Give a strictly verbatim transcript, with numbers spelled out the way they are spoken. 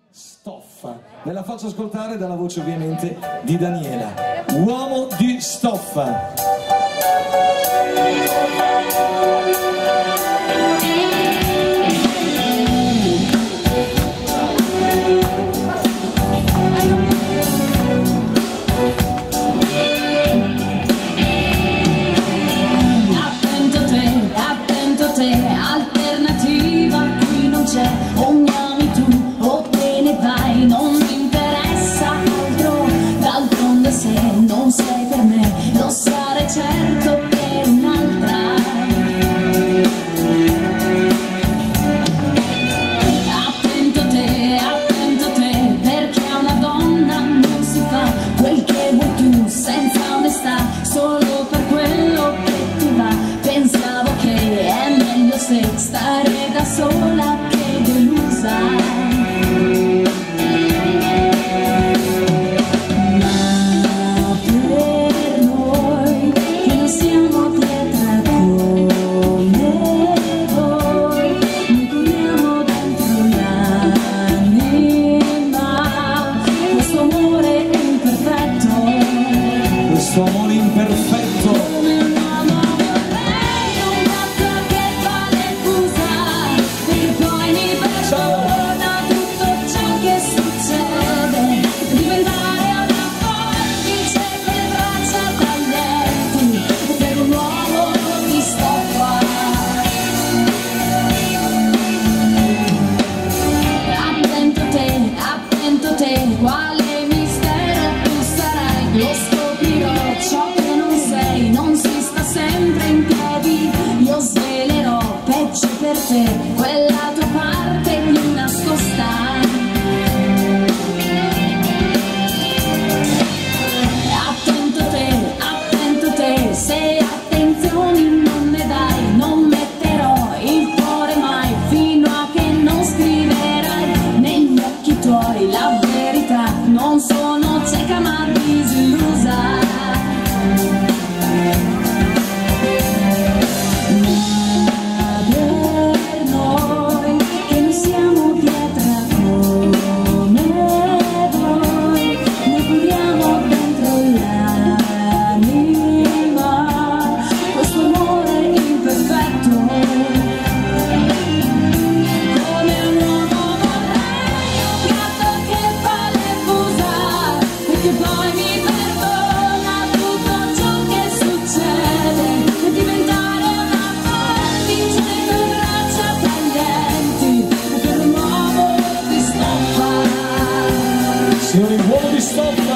Stoffa. Ve la faccio ascoltare dalla voce ovviamente di Daniela. Uomo di stoffa. Attento te, attento te, alternativa qui non c'è, o mi ami tu o te ne vai, non mi interessa altro, d'altronde se non sei per me, lo sarei certo per un'altra. Attento te, attento te, perché a una donna non si fa quel che vuoi tu, senza onestà, solo per quello che ti va. Pensavo che è meglio se stare da sola che delusa. Questo amore imperfetto. Come un uomo vorrei un gatto che fa le fusa, perché poi mi perdona tutto ciò che succede, diventare una forbice per braccia taglienti, per un uomo di stoffa. Attento te, attento te, quale mistero tu sarai, lo scoprirò. Ciò che non sei, non si sta sempre in piedi, io svelerò peggio per te, quella tua parte più nascosta. Attento te, attento te, se attenzioni non ne dai, non metterò il cuore mai, fino a che non scriverai negli occhi tuoi la verità. Non sono cieca ma disillusa. Signori, uomo di stoffa.